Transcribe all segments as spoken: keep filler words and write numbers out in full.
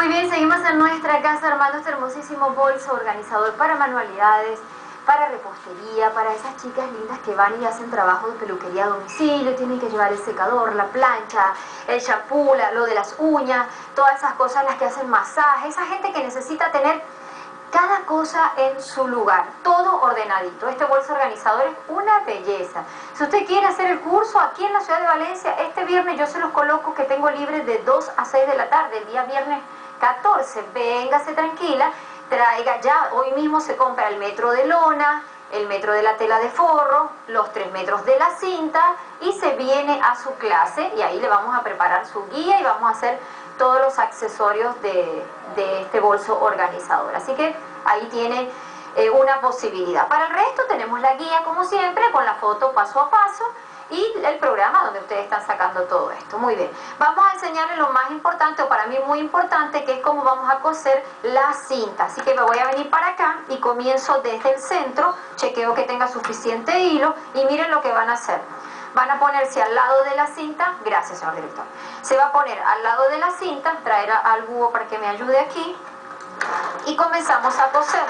Muy bien, seguimos en nuestra casa armando este hermosísimo bolso organizador para manualidades, para repostería, para esas chicas lindas que van y hacen trabajo de peluquería a domicilio, tienen que llevar el secador, la plancha, el shampoo, la, lo de las uñas, todas esas cosas, las que hacen masaje, esa gente que necesita tener cada cosa en su lugar, todo ordenadito. Este bolso organizador es una belleza. Si usted quiere hacer el curso aquí en la ciudad de Valencia, este viernes yo se los coloco que tengo libre de dos a seis de la tarde, el día viernes catorce. Véngase tranquila, traiga ya, hoy mismo se compra el metro de lona, el metro de la tela de forro, los tres metros de la cinta y se viene a su clase y ahí le vamos a preparar su guía y vamos a hacer todos los accesorios de, de este bolso organizador. Así que ahí tiene eh, una posibilidad. Para el resto tenemos la guía como siempre con la foto paso a paso y el programa donde ustedes están sacando todo esto. Muy bien, vamos a enseñarles lo más importante o para mí muy importante, que es cómo vamos a coser la cinta. Así que me voy a venir para acá y comienzo desde el centro, chequeo que tenga suficiente hilo y miren lo que van a hacer. Van a ponerse al lado de la cinta, gracias señor director, se va a poner al lado de la cinta, traer al búho para que me ayude aquí y comenzamos a coser.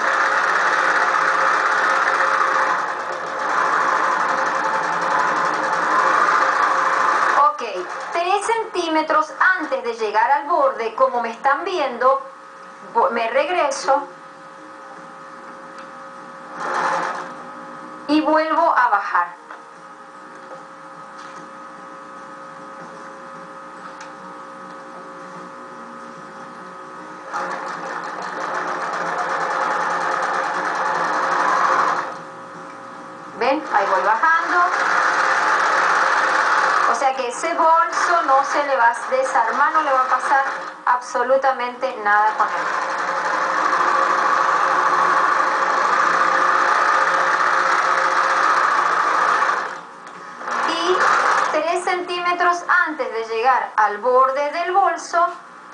Ok, tres centímetros antes de llegar al borde, como me están viendo, me regreso y vuelvo a bajar. ¿Ven? Ahí voy bajando. O sea que ese bolso no se le va a desarmar, no le va a pasar absolutamente nada con él. Y tres centímetros antes de llegar al borde del bolso,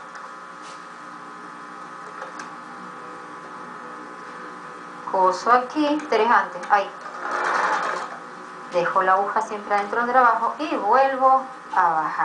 coso aquí, tres antes, ahí. Dejo la aguja siempre adentro del trabajo y vuelvo a bajar.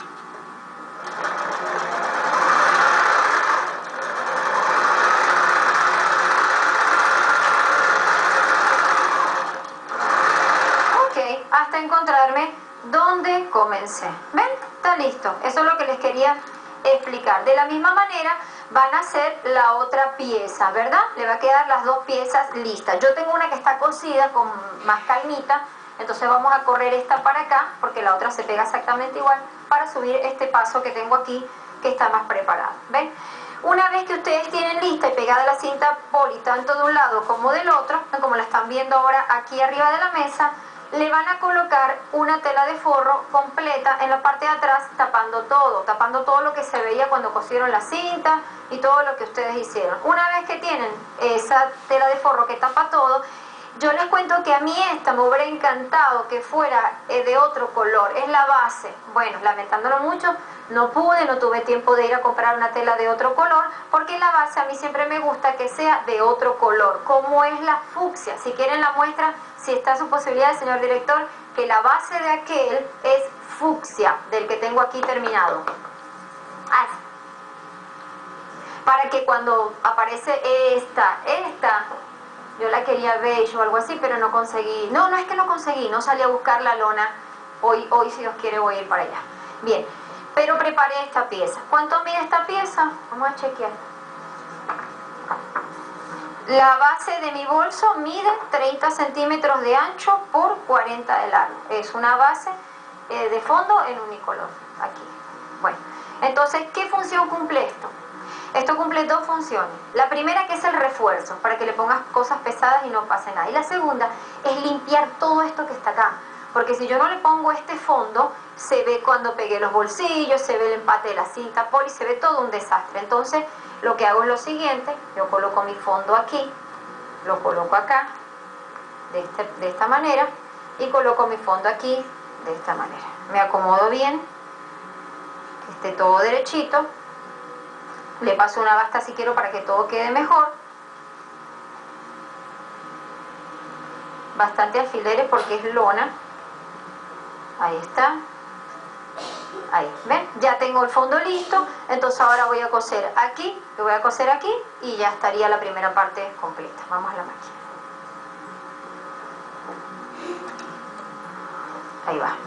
Ok, hasta encontrarme donde comencé. ¿Ven? Está listo. Eso es lo que les quería explicar. De la misma manera van a hacer la otra pieza, ¿verdad? Le va a quedar las dos piezas listas. Yo tengo una que está cosida con más calmita. Entonces vamos a correr esta para acá, porque la otra se pega exactamente igual, para subir este paso que tengo aquí, que está más preparado. ¿Ven? Una vez que ustedes tienen lista y pegada la cinta poli, tanto de un lado como del otro, como la están viendo ahora aquí arriba de la mesa, le van a colocar una tela de forro completa en la parte de atrás, tapando todo, tapando todo lo que se veía cuando cosieron la cinta y todo lo que ustedes hicieron. Una vez que tienen esa tela de forro que tapa todo, yo les cuento que a mí esta me hubiera encantado que fuera eh, de otro color, es la base. Bueno, lamentándolo mucho, no pude, no tuve tiempo de ir a comprar una tela de otro color, porque la base a mí siempre me gusta que sea de otro color, como es la fucsia. Si quieren la muestra, si está su posibilidad, señor director, que la base de aquel es fucsia, del que tengo aquí terminado. Así. Para que cuando aparece esta, esta... yo la quería beige o algo así, pero no conseguí. No, no es que no conseguí, no salí a buscar la lona. Hoy, hoy si Dios quiere, voy a ir para allá. Bien, pero preparé esta pieza. ¿Cuánto mide esta pieza? Vamos a chequear. La base de mi bolso mide treinta centímetros de ancho por cuarenta de largo. Es una base eh, de fondo en unicolor. Aquí. Bueno, entonces, ¿qué función cumple esto? Esto cumple dos funciones. La primera, que es el refuerzo, para que le pongas cosas pesadas y no pase nada. Y la segunda es limpiar todo esto que está acá. Porque si yo no le pongo este fondo, se ve cuando pegué los bolsillos, se ve el empate de la cinta poli, se ve todo un desastre. Entonces, lo que hago es lo siguiente: yo coloco mi fondo aquí, lo coloco acá, de, este, de esta manera, y coloco mi fondo aquí, de esta manera. Me acomodo bien, que esté todo derechito. Le paso una basta si quiero para que todo quede mejor. Bastante alfileres porque es lona. Ahí está. Ahí, ¿ven? Ya tengo el fondo listo, entonces ahora voy a coser aquí, lo voy a coser aquí y ya estaría la primera parte completa. Vamos a la máquina. Ahí va.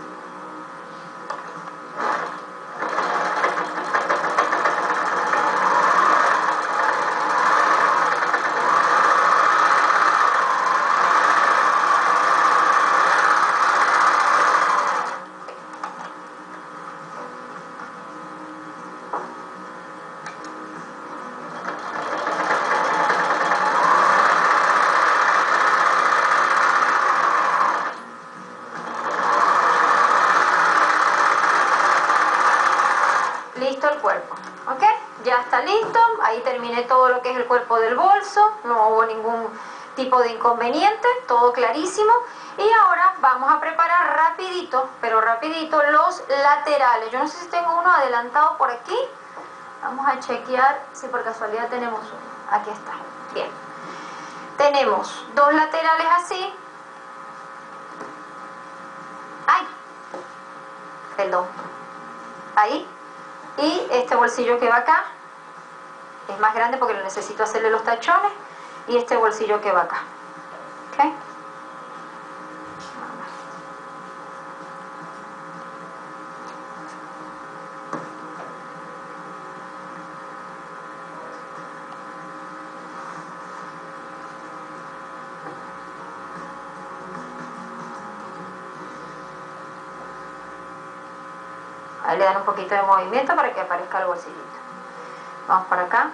Listo el cuerpo, ¿ok? Ya está listo, ahí terminé todo lo que es el cuerpo del bolso, no hubo ningún tipo de inconveniente, todo clarísimo. Y ahora vamos a preparar rapidito, pero rapidito, los laterales. Yo no sé si tengo uno adelantado por aquí, vamos a chequear si por casualidad tenemos uno. Aquí está, bien. Tenemos dos laterales así. ¡Ay! Perdón. Ahí. Y este bolsillo que va acá es más grande porque lo necesito hacerle los tachones. Y este bolsillo que va acá. ¿Ok? Ahí le dan un poquito de movimiento para que aparezca el bolsillito. Vamos para acá.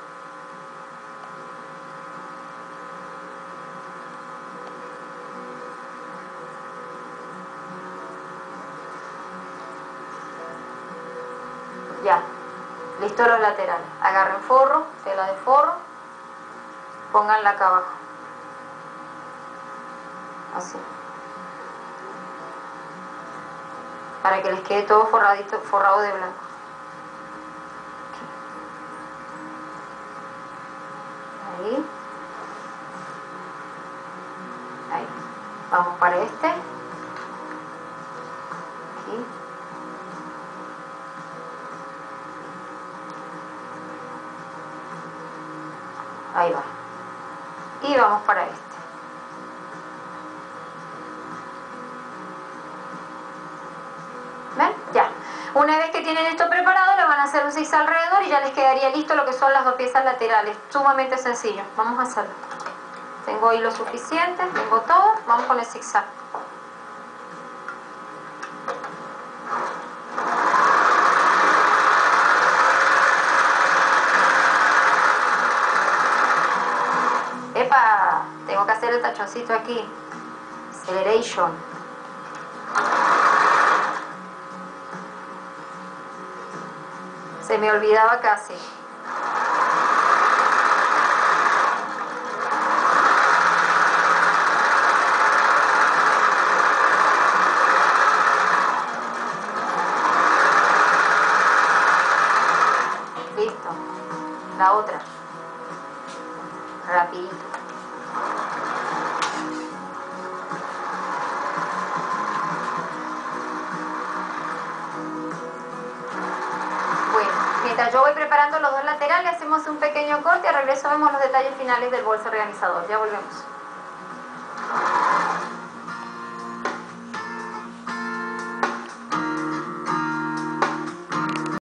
Ya. Listo los laterales. Agarren forro, tela de forro. Pónganla acá abajo. Así. Para que les quede todo forradito, forrado de blanco. Ahí. Ahí. Vamos para este. Aquí. Ahí va. Y vamos para este. ¿Ven? Ya. Una vez que tienen esto preparado, le van a hacer un zigzag alrededor y ya les quedaría listo lo que son las dos piezas laterales. Sumamente sencillo. Vamos a hacerlo. Tengo hilo suficiente, tengo todo. Vamos con el zigzag. ¡Epa! Tengo que hacer el tachoncito aquí. Acceleration. Se me olvidaba casi. Listo. La otra. Rapidito. Mientras yo voy preparando los dos laterales, hacemos un pequeño corte y al regreso vemos los detalles finales del bolso organizador. Ya volvemos.